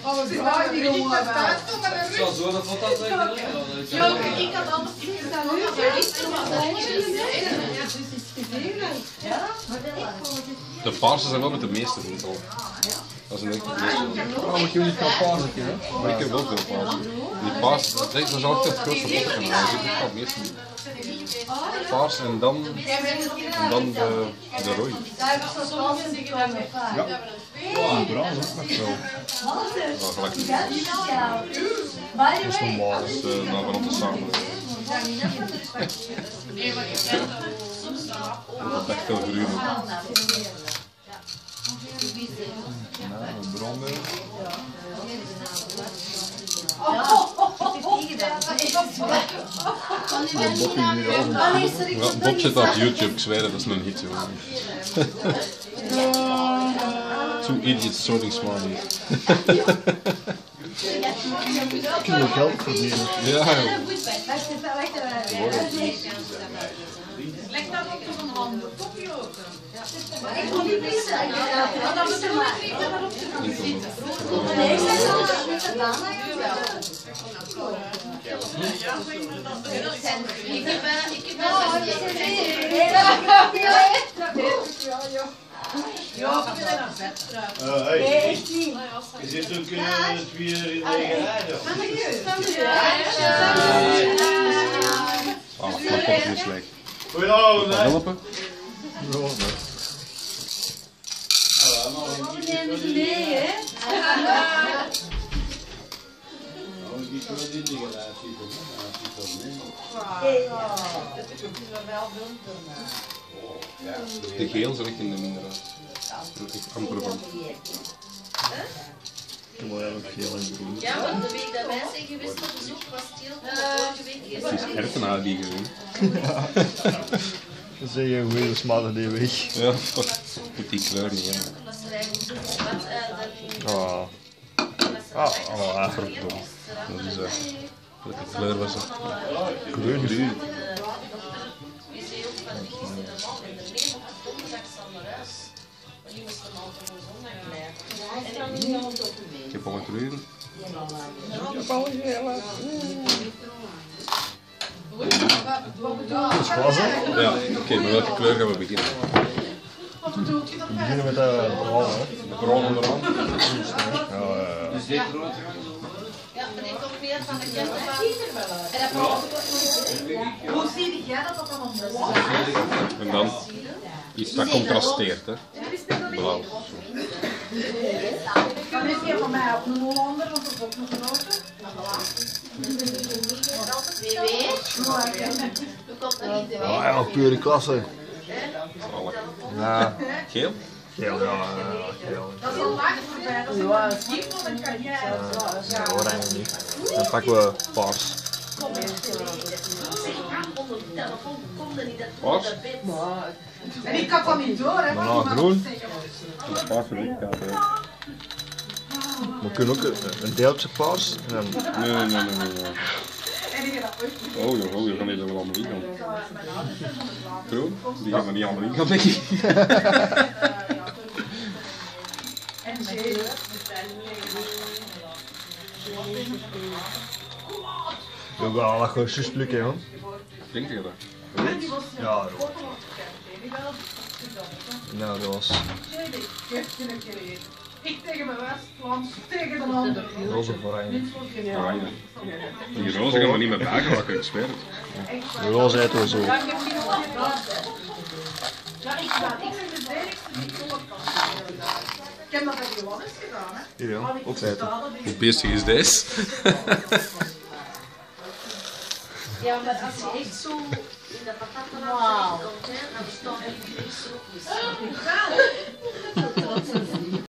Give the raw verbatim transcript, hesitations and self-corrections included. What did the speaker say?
Alles draait die jongen wel. Zo, zo, dat valt dat lekker. Ja, ik had anders gezien dat we De paarse zijn wel met de meeste doen al. Dat is een echt het meeste. Oh, moet je niet veel paarse hè? Maar ik heb wel veel paarse. Die paarse, dat is altijd het grootste potten gaan halen. Ik heb het meeste niet. Paars en dan, en dan de, de rooi. Ja, een bruin ook nog wel. Ja, gelijk. Dat is normaal. Dus uh, nou van te samen. Dat is echt veel groen. Ja, een bruin mee. Ja, Bob zit op YouTube, ik zweer dat is een hit, jongen. Two idiots sorting smarties. Kun je geld verdienen? Ja, joh. leg dat op zo'n hand, kopje ook. Ik kon niet missen. Dan moeten we niet erop te doen zitten. Nee, ik ben zo gedaan. Ik heb ik heb wel een ja, ik ben naar bed. Nee, echt niet. Je zit ook twee uur in de rijden. Ah, mijn pot is slecht. Goedenavond, Wat hè? helpen? Nee, hè? Nou, die kan dit niet gedaan, zie je toch? De geel zijn echt in de minderheid. Ik amper van. Ik wil eigenlijk veel in groen. Ja, want de week dat wij zijn geweest op bezoek was het heel goed. Vorige week is Het is herfenaar die gezien. Dan zeg je hoe je smaken die weg. Ja, moet die kleur niet hebben. dat ze eigenlijk wat dat Ah, ah, ah, Verdomme. Dat is echt. Welke kleur was het? groen. Groen. is heel van die en de neem op de donderdag zal naar huis. Maar die moesten al voor zondag blijven. Ik heb al een groen. Het is glas, hè? Ja, oké, okay, met welke kleur gaan we beginnen? We beginnen met de bruin, hè? De bruin onderhand. Ja, ja, ja. Is dit rood? Ja, maar die komt meer van de kerstbaan. Hoe zie jij dat dat dan anders is? En dan iets dat contrasteert, hè? Blauw. Dan is die van mij op een Hollander, want dat is ook nog groter. Wie weet, hoe komt dat niet te Ja, ja, pure klasse. Zalig. Ja, Geel? geel, ja, ja, geel. Dat is al lang voorbij, dat is een begin van een carrière. Ja, oranje niet. Dan pakken we paars. Zeg, aan onder de telefoon, kom er niet dat Paars? dat bed. En ik kan dat niet door, hè. Maar nou, groen. Dat paars vind ik koud, hè? We kunnen ook een- een deeltje paars. En dan Nee, nee, nee, nee. nee. En ik heb dat ooit niet. Oh joh, oh, je gaat niet allemaal in gaan. Groen? Die gaan we niet allemaal in gaan, denk ik. En zeven. we gaan dat gewoon juist lukken, hoor. Denk je dat? Ja, rood. Nou, dat was Ik tegen mijn West-Vlaams, tegen de ander. roze of oranje. Oranje. Die roze gaan we niet meer bijgeraken, ik zweer het. De roze eten we zo. Ja, ik heb geen wat gehad, hè. Ja, ik ben, ik ben de enigste die zo'n kan spelen. Ik heb dat bij Johannes gedaan, hè. Hier, ja. Ook eten. Hoe beestig is deze? Ja, maar als je echt zo in de patatten komt, hè, dan bestaan die drie zo.